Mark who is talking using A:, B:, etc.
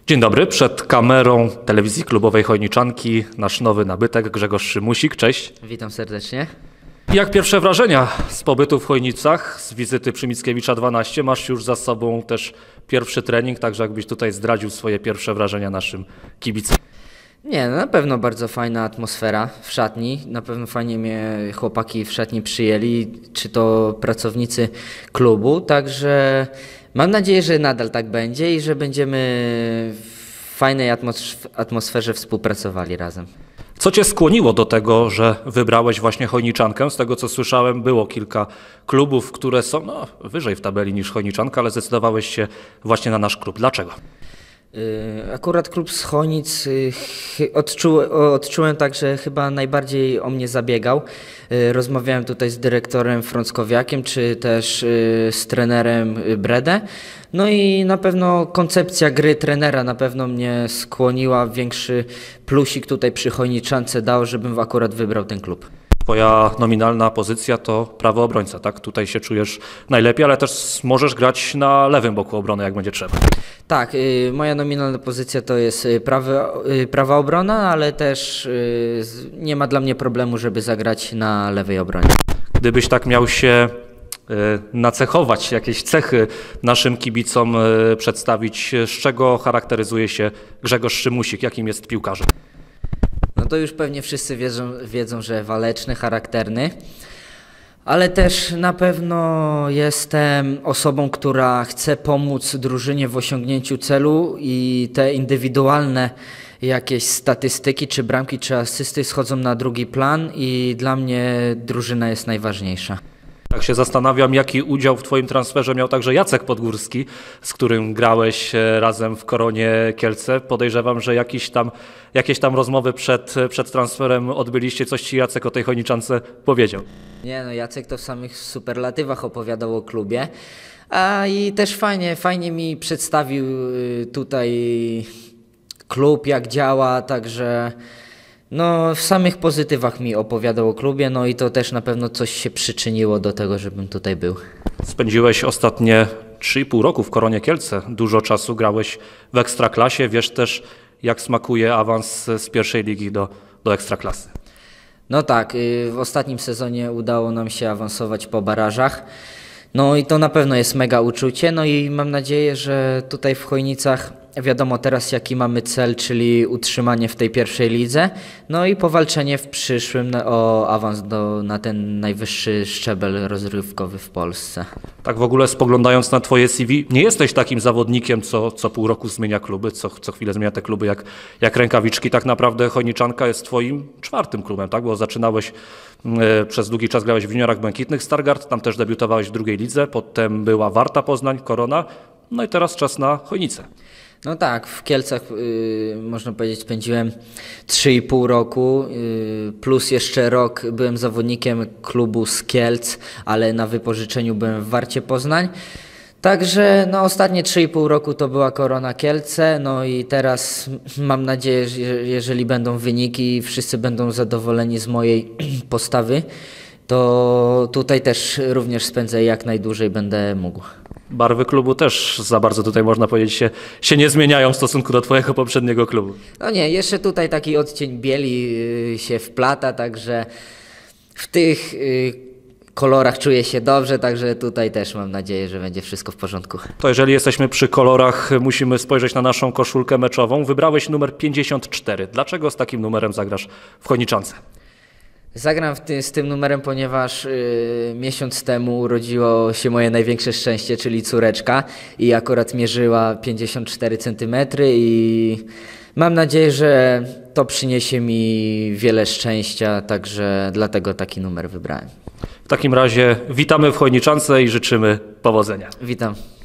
A: Dzień dobry, przed kamerą telewizji klubowej Chojniczanki nasz nowy nabytek Grzegorz Szymusik. Cześć.
B: Witam serdecznie.
A: Jak pierwsze wrażenia z pobytu w Chojnicach, z wizyty przy Mickiewicza 12? Masz już za sobą też pierwszy trening, także jakbyś tutaj zdradził swoje pierwsze wrażenia naszym kibicom.
B: Nie, no na pewno bardzo fajna atmosfera w szatni. Na pewno fajnie mnie chłopaki w szatni przyjęli, czy to pracownicy klubu, także mam nadzieję, że nadal tak będzie i że będziemy w fajnej atmosferze współpracowali razem.
A: Co Cię skłoniło do tego, że wybrałeś właśnie Chojniczankę? Z tego co słyszałem, było kilka klubów, które są wyżej w tabeli niż Chojniczanka, ale zdecydowałeś się właśnie na nasz klub. Dlaczego?
B: Akurat klub z Chojnic odczułem tak, że chyba najbardziej o mnie zabiegał. Rozmawiałem tutaj z dyrektorem Frąckowiakiem, czy też z trenerem Bredę. No i na pewno koncepcja gry trenera na pewno mnie skłoniła. Większy plusik tutaj przy Chojniczance dał, żebym akurat wybrał ten klub.
A: Twoja nominalna pozycja to prawy obrońca, tak? Tutaj się czujesz najlepiej, ale też możesz grać na lewym boku obrony, jak będzie trzeba.
B: Tak, moja nominalna pozycja to jest prawa obrona, ale też nie ma dla mnie problemu, żeby zagrać na lewej obronie.
A: Gdybyś tak miał się nacechować, jakieś cechy naszym kibicom przedstawić, z czego charakteryzuje się Grzegorz Szymusik, jakim jest piłkarzem?
B: No to już pewnie wszyscy wiedzą, że waleczny, charakterny, ale też na pewno jestem osobą, która chce pomóc drużynie w osiągnięciu celu i te indywidualne jakieś statystyki, czy bramki, czy asysty schodzą na drugi plan i dla mnie drużyna jest najważniejsza.
A: Tak się zastanawiam, jaki udział w Twoim transferze miał także Jacek Podgórski, z którym grałeś razem w Koronie Kielce. Podejrzewam, że jakieś tam rozmowy przed transferem odbyliście. Coś Ci Jacek o tej Chojniczance powiedział?
B: Nie no, Jacek to w samych superlatywach opowiadał o klubie, i też fajnie mi przedstawił tutaj klub, jak działa, także no w samych pozytywach mi opowiadał o klubie, no i to też na pewno coś się przyczyniło do tego, żebym tutaj był. Spędziłeś
A: ostatnie 3,5 roku w Koronie Kielce. Dużo czasu grałeś w Ekstraklasie. Wiesz też, jak smakuje awans z pierwszej ligi do Ekstraklasy.
B: No tak, w ostatnim sezonie udało nam się awansować po barażach. No i to na pewno jest mega uczucie, no i mam nadzieję, że tutaj w Chojnicach wiadomo teraz jaki mamy cel, czyli utrzymanie w tej pierwszej lidze, no i powalczenie w przyszłym o awans na ten najwyższy szczebel rozrywkowy w Polsce.
A: Tak w ogóle spoglądając na Twoje CV, nie jesteś takim zawodnikiem, co pół roku zmienia kluby, co chwilę zmienia te kluby jak rękawiczki. Tak naprawdę Chojniczanka jest Twoim czwartym klubem, tak? Bo zaczynałeś, przez długi czas grałeś w juniorach Błękitnych Stargard, tam też debiutowałeś w drugiej lidze, potem była Warta Poznań, Korona, no i teraz czas na Chojnicę.
B: No tak, w Kielcach można powiedzieć spędziłem 3,5 roku, plus jeszcze rok byłem zawodnikiem klubu z Kielc, ale na wypożyczeniu byłem w Warcie Poznań. Także no, ostatnie 3,5 roku to była Korona Kielce, no i teraz mam nadzieję, że jeżeli będą wyniki i wszyscy będą zadowoleni z mojej postawy, to tutaj też również spędzę jak najdłużej będę mógł.
A: Barwy klubu też za bardzo tutaj można powiedzieć się nie zmieniają w stosunku do Twojego poprzedniego klubu.
B: No nie, jeszcze tutaj taki odcień bieli się wplata, także w tych kolorach czuję się dobrze, także tutaj też mam nadzieję, że będzie wszystko w porządku.
A: To jeżeli jesteśmy przy kolorach, musimy spojrzeć na naszą koszulkę meczową. Wybrałeś numer 54. Dlaczego z takim numerem zagrasz w Chojniczance?
B: Zagram z tym numerem, ponieważ miesiąc temu urodziło się moje największe szczęście, czyli córeczka i akurat mierzyła 54 cm i mam nadzieję, że to przyniesie mi wiele szczęścia, także dlatego taki numer wybrałem.
A: W takim razie witamy w Chojniczance i życzymy powodzenia.
B: Witam.